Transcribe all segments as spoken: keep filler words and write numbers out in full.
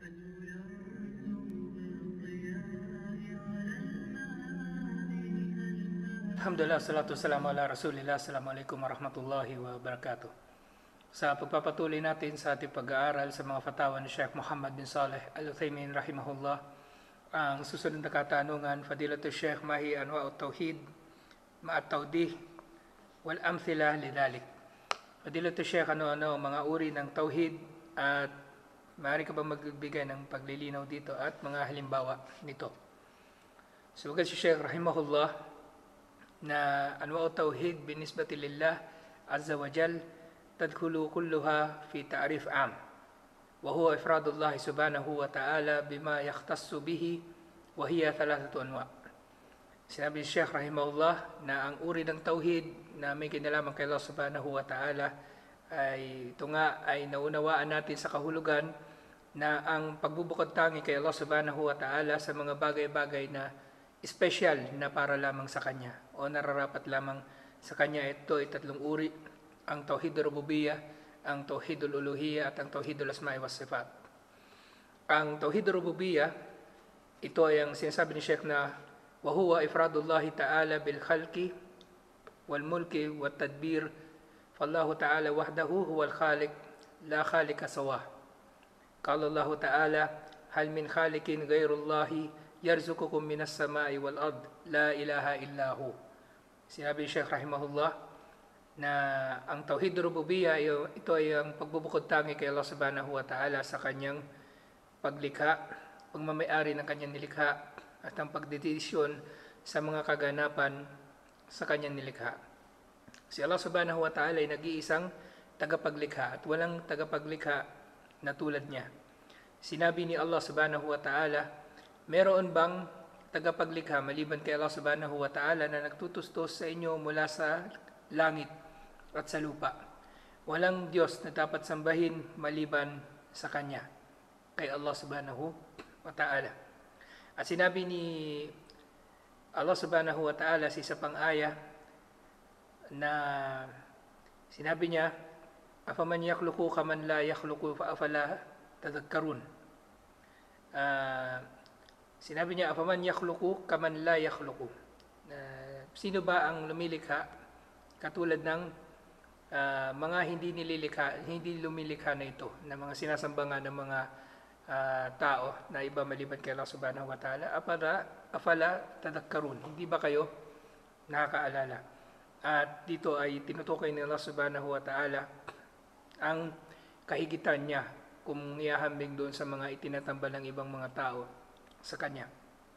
Alhamdulillah, salatu wassalamu ala rasulillah. Assalamualaikum warahmatullahi wabarakatuh. Sa pagpapatuloy natin sa ating pag-aaral sa mga fatawa ni Sheikh Muhammad bin Saleh Al-Uthaymin rahimahullah, ang susunod na katanungan, Fadilatul Sheikh Mahi Anwa'ut Tauhid Ma'at Tawdih wal Amthila lidhalik. Fadilatul Sheikh, ano-ano mga uri ng tauhid at maaari ka ba magbigay ng paglilinaw dito at mga halimbawa nito? So, si Sheikh rahimahullah na anwa'u tauhid binisbati lillah azza wa jal tadkhulu kulluha fi ta'rif am wa huwa ifradullah subhanahu wa ta'ala bima yakhtassu bihi wa hiya thalathatu anwa'. Sinabi ni Sheikh rahimahullah na ang uri ng tauhid na may kinalaman kay Allah subhanahu wa ta'ala ay ito nga ay naunawaan natin sa kahulugan na ang pagbubukod tangi kay Allah subhanahu wa ta'ala sa mga bagay-bagay na special na para lamang sa Kanya o nararapat lamang sa Kanya. Ito ay tatlong uri: ang Tauhidul Rububiyyah, ang Tauhidul Uluhiyyah at ang Tauhidul Asma'i was Sifat. Ang Tauhidul Rububiyyah, ito ay ang sinasabi ni Sheikh na wa huwa ifradullahi ta'ala bil khalqi wal mulki wat tadbir, fallahu ta'ala wahdahu huwal khaliq la khaliqa sawah. Qala Allah ta'ala hal min khaliqin ghayrullahi yarzuqukum minas sama'i wal ard la ilaha illahu. Sinabi ni Sheikh rahimahullah na ang Tauhid Rububiyyah, ito ay ang pagbubukod tangi kay Allah subhanahu wa ta'ala sa kanyang paglikha, pagmamayari ng kanyang nilikha at ang pagdedesisyon sa mga kaganapan sa kanyang nilikha. Si Allah subhanahu wa ta'ala ay nag-iisang tagapaglikha at walang tagapaglikha na tulad niya. Sinabi ni Allah subhanahu wa ta'ala, meron bang tagapaglikha maliban kay Allah subhanahu wa ta'ala na nagtutustos sa inyo mula sa langit at sa lupa? Walang Diyos na dapat sambahin maliban sa Kanya, kay Allah subhanahu wa ta'ala. At sinabi ni Allah subhanahu wa ta'ala sa isa pang aya na sinabi niya, afaman yakhluqu kaman la yakhluqu fa afala tadhakkarun. Uh, Sinabi niya, afaman yakhluqu kaman la yakhluqu. Uh, sino ba ang lumilikha katulad ng uh, mga hindi nililikha, hindi lumilikha na ito, na mga sinasamba nga ng mga uh, tao na iba maliban kay Allah subhanahu wa ta'ala? Afala, afala tadhakkarun. Hindi ba kayo nakakaalala? At dito ay tinutukoy ni Allah subhanahu wa ta'ala ang kahigitan niya kung iahambing doon sa mga itinatambal ng ibang mga tao sa Kanya.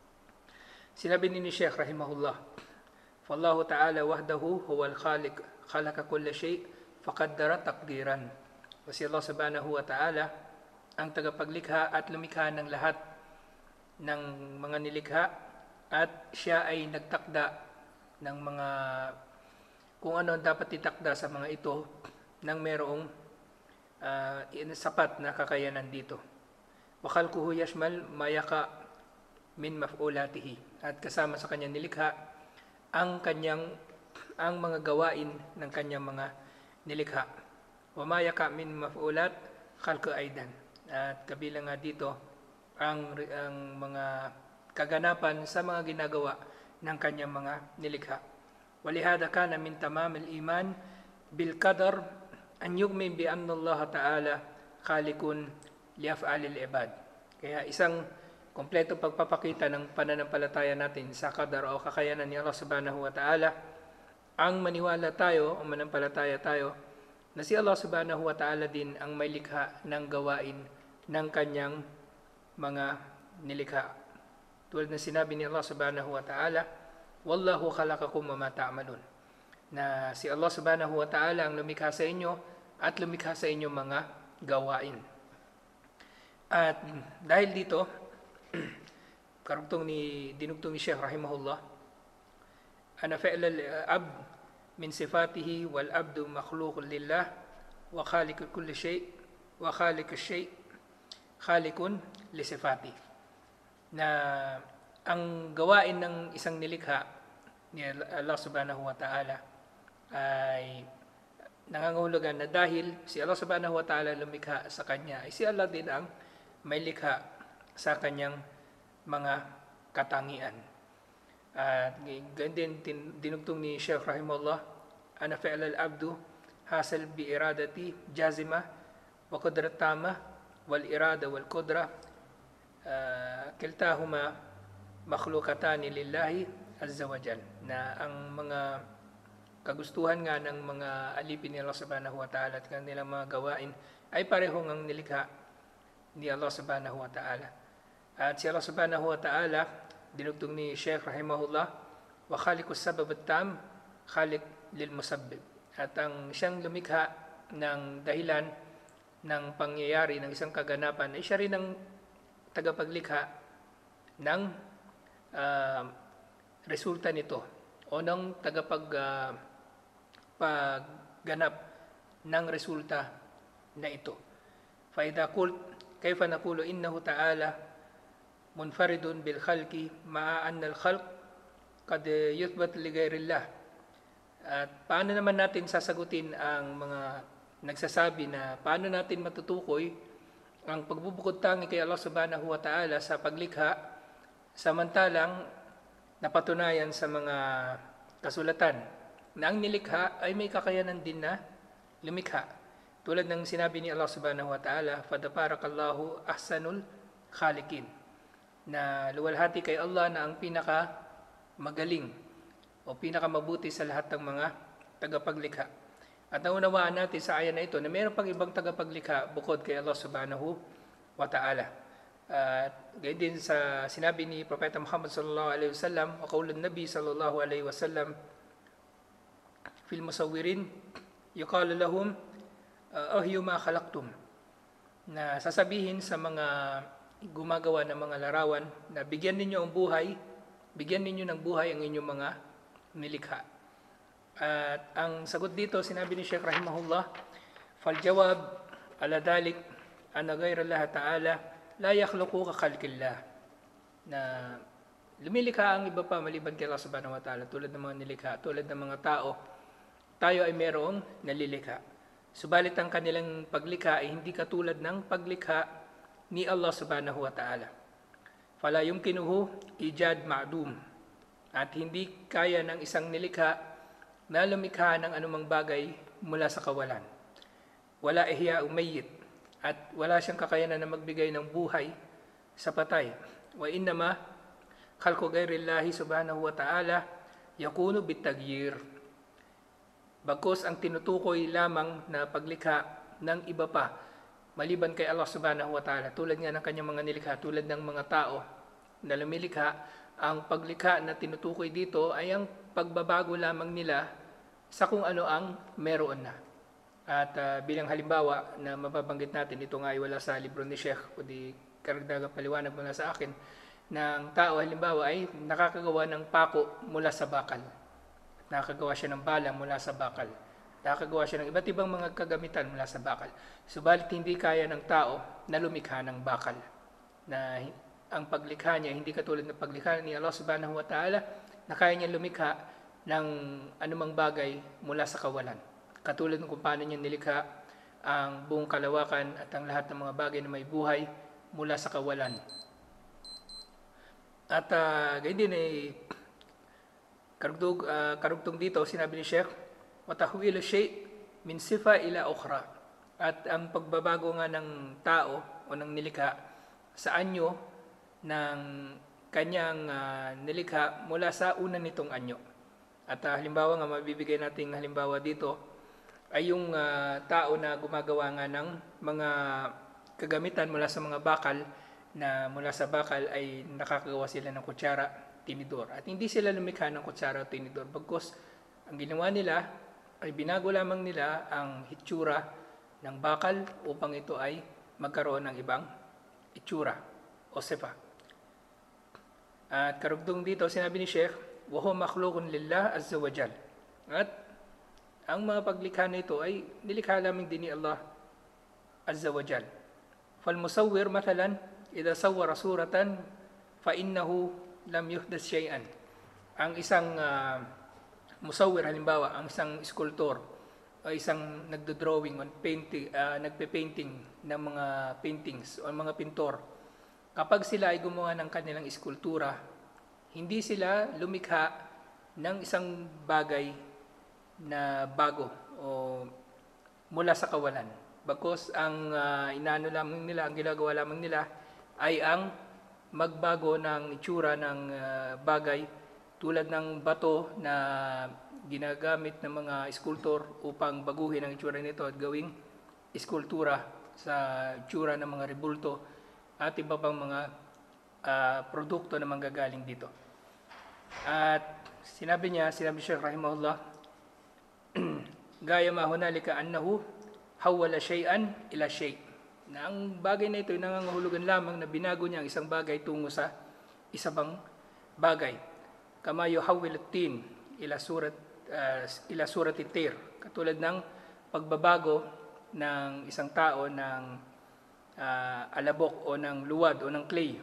Sinabi ni Sheikh rahimahullah, fallahu ta'ala wahdahu huwal khaliq khalaqa kulla shay faqaddara taqdiran. Kasi Allah subhanahu wa ta'ala ang tagapaglikha at lumikha ng lahat ng mga nilikha at siya ay nagtakda ng mga kung ano dapat itakda sa mga ito nang merong uh, sapat na kakayanan dito. Wa khalquhu yashmal ma yaqa min maf'ulatihi, at kasama sa kanyang nilikha ang kanyang ang mga gawain ng kanyang mga nilikha. Wa ma yaqa min maf'ulat khalqu aidan, at kabilang nga dito ang ang mga kaganapan sa mga ginagawa ng kanyang mga nilikha. Walihada kana min tamamil iman bil qadar an yu'min bi anna Allah ta'ala khaliqun li af'alil ibad. Kaya isang kompleto pagpapakita ng pananampalataya natin sa qadar o kakayanan ni Allah subhanahu wa ta'ala ang maniwala tayo o manampalataya tayo na si Allah subhanahu wa ta'ala din ang may likha ng gawain ng kanyang mga nilikha. Tulad na sinabi ni Allah subhanahu wa ta'ala, wallahu khalaqakum wa ma ta'malun, na si Allah subhanahu wa ta'ala ang lumikha sa inyo at lumikha sa inyo mga gawain. At dahil dito, karugtong ni dinugtong ni Sheikh rahimahullah, ana fi'l al-abd min sifatihi wal abdu makhluqun lillah wa khaliqu kulli shay wa khaliqu shay khaliqun li sifati. Na ang gawain ng isang nilikha ni Allah subhanahu wa ta'ala ay nangangahulugan na dahil si Allah subhanahu wa ta'ala lumikha sa kanya, ay si Allah din ang may likha sa kanyang mga katangian. At ganyan din tin- dinugtong ni Sheikh Rahimahullah, ana fi'l al-abdu hasal bi iradati jazima wa qudrat tama wal irada wal qudra uh, kiltahuma makhlukatani lillahi azza wa jal, na ang mga kagustuhan nga ng mga alipin ni Allah subhanahu wa ta'ala at kanilang mga gawain ay parehong ang nilikha ni Allah subhanahu wa ta'ala. At si Allah subhanahu wa ta'ala, dinugtong ni Sheikh Rahimahullah, wa khaliqus sabab at-tam khaliq lil musabbib. At ang siyang lumikha ng dahilan ng pangyayari ng isang kaganapan ay siya rin ang tagapaglikha ng uh, resulta nito o ng tagapag uh, pagganap ng resulta na ito. Fa idha qult kayfa naqulu innahu ta'ala munfaridun bil khalqi ma'a anna al khalq qad yuthbat li ghayrillah. At paano naman natin sasagutin ang mga nagsasabi na paano natin matutukoy ang pagbubukod tangi kay Allah subhanahu wa ta'ala sa paglikha, samantalang napatunayan sa mga kasulatan na ang nilikha ay may kakayanan din na lumikha. Tulad ng sinabi ni Allah subhanahu wa ta'ala, fadabarakallahu ahsanul khaliqin, na luwalhati kay Allah na ang pinaka magaling o pinaka mabuti sa lahat ng mga tagapaglikha. At naunawaan natin sa ayan na ito na mayroon pang ibang tagapaglikha bukod kay Allah subhanahu wa ta'ala. At uh, gayon din sa sinabi ni Propeta Muhammad sallallahu alaihi wasallam, wa qaulun nabi sallallahu alaihi wasallam fil musawwirin yuqalu lahum ahyu ma khalaqtum, na sasabihin sa mga gumagawa ng mga larawan na bigyan ninyo ang buhay, bigyan ninyo ng buhay ang inyong mga nilikha. At ang sagot dito, sinabi ni Sheikh Rahimahullah, fal jawab ala dalik anna ghayra Allah ta'ala la yakhluqu ka khalqillah, na lumilikha ang iba pa maliban kay Allah subhanahu wa ta'ala, tulad ng mga nilikha, tulad ng mga tao. Tayo ay merong nalilikha, subalit ang kanilang paglikha ay hindi katulad ng paglikha ni Allah subhanahu wa ta'ala. Fala yumkinuhu ijad ma'dum, at hindi kaya ng isang nilikha na lumikha ng anumang bagay mula sa kawalan. Wala ihya umayyit, at wala siyang kakayanan na magbigay ng buhay sa patay. Wa innama khalqu ghayrillahi subhanahu wa ta'ala yakunu bitagyir. Bagkus ang tinutukoy lamang na paglikha ng iba pa maliban kay Allah subhanahu wa ta'ala, tulad nga ng kanyang mga nilikha, tulad ng mga tao na lumilikha, ang paglikha na tinutukoy dito ay ang pagbabago lamang nila sa kung ano ang meron na. At uh, bilang halimbawa na mababanggit natin, ito nga ay wala sa libro ni Sheikh, kundi karagdagang paliwanag mula sa akin, na ang tao halimbawa ay nakakagawa ng pako mula sa bakal, nakakagawa siya ng balang mula sa bakal, nakakagawa siya ng iba't ibang mga kagamitan mula sa bakal. Subalit hindi kaya ng tao na lumikha ng bakal, na ang paglikha niya hindi katulad ng paglikha ni Allah subhanahu wa ta'ala, na kaya niya lumikha ng anumang bagay mula sa kawalan, katulad ng kung paano niya nilikha ang buong kalawakan at ang lahat ng mga bagay na may buhay mula sa kawalan. At uh, gayon din ay karugtong, uh, karugtong dito, sinabi ni Sheikh, watahwilu shay min sifa ila ukhra, at ang pagbabago nga ng tao o ng nilikha sa anyo ng kanyang uh, nilikha mula sa una nitong anyo. At uh, halimbawa nga mabibigay nating halimbawa dito ay yung uh, tao na gumagawa nga ng mga kagamitan mula sa mga bakal, na mula sa bakal ay nakakagawa sila ng kutsara, tinidor. At hindi sila lumikha ng kutsara o tinidor, bagkus ang ginawa nila ay binago lamang nila ang hitsura ng bakal upang ito ay magkaroon ng ibang itsura o sifa. At karugtong dito, sinabi ni Sheikh, wa huwa makhluqun lillah azza wa jal. At ang mga paglikha na ito ay nilikha lamang din ni Allah azza wa jal. Fal musawwir mathalan idha sawwara suratan fa innahu lam yuhdath shay'an. Ang isang uh, musawwir halimbawa, ang isang skulptor o isang nagdo-drawing on painting, uh, nagpe-painting ng mga paintings o mga pintor, kapag sila ay gumawa ng kanilang iskultura, hindi sila lumikha ng isang bagay na bago o mula sa kawalan. Bagkus ang uh, inaano lamang nila, ang ginagawa lamang nila ay ang magbago ng itsura ng uh, bagay tulad ng bato na ginagamit ng mga eskultor upang baguhin ang itsura nito at gawing eskultura sa itsura ng mga rebulto at iba pang mga uh, produkto na manggagaling dito. At sinabi niya, sinabi siya rahimahullah, gaya ma hunalika annahu hawala shay'an ila shay', na ang bagay na ito ay nangangahulugan lamang na binago niya ang isang bagay tungo sa isa pang bagay. Kama yuhawwil at-tin ila surat uh, ila surat at-tir, katulad ng pagbabago ng isang tao ng uh, alabok o ng luwad o ng clay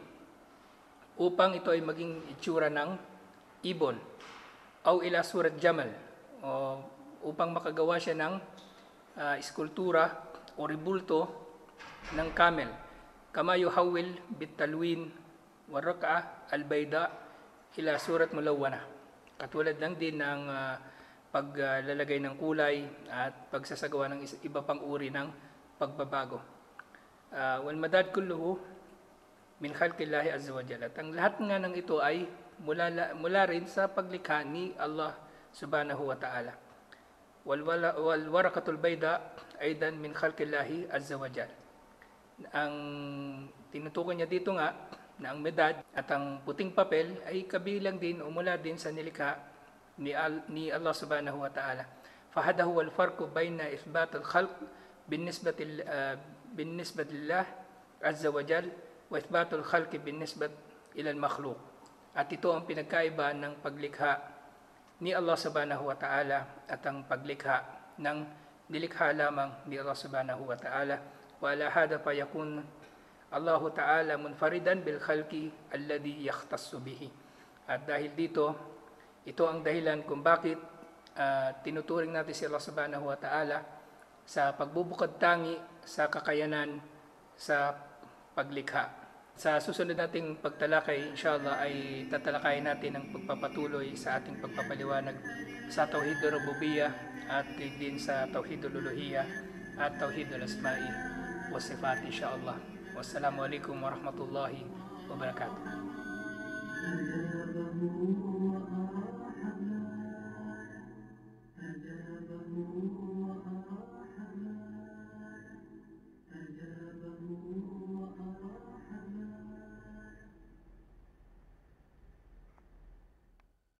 upang ito ay maging itsura ng ibon, o ila surat jamal, o upang makagawa siya ng uh, iskultura o rebulto ng camel. Kama yuhawil bitalwin waraka albayda ila surat mulawwana, katulad lang din ng uh, paglalagay ng kulay at pagsasagawa ng iba pang uri ng pagbabago. Uh, wal madad kulluhu min khalqillahi azza wa jalla. Ang lahat nga ng ito ay mula, mula rin sa paglikha ni Allah subhanahu wa ta'ala. Wal, wal warakatul bayda aidan min khalqillahi azza wa jalla. Ang tinutukoy niya dito nga na ang medad at ang puting papel ay kabilang din o mula din sa nilikha ni, Al, ni Allah subhanahu wa ta'ala. Fahada huwa al-farqu bayna ithbat al-khalq binisbati uh, binisbati lillah azza wa jal wa ithbat al-khalq binisbat ila al-makhluq. At ito ang pinagkaiba ng paglikha ni Allah subhanahu wa ta'ala at ang paglikha ng nilikha lamang ni Allah subhanahu wa ta'ala. Wala hada pa yakun Allah Ta'ala munfaridan bil khalqi alladhi yakhtassu bihi. At dahil dito, ito ang dahilan kung bakit uh, tinuturing natin si Allah Subhanahu wa Ta'ala sa pagbubukod tangi sa kakayanan sa paglikha. Sa susunod nating pagtalakay, inshallah, ay tatalakayin natin ang pagpapatuloy sa ating pagpapaliwanag sa Tauhidul Rububiyyah at din sa Tauhidul Uluhiyyah at Tauhidul Asma'i wa Sifat, inshallah. Wassalamualaikum warahmatullahi wabarakatuh.